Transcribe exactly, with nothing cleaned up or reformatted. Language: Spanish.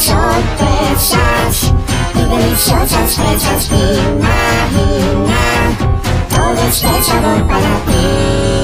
sorpresas y deliciosas fresas. Gina, Gina, todo es de sabor para ti.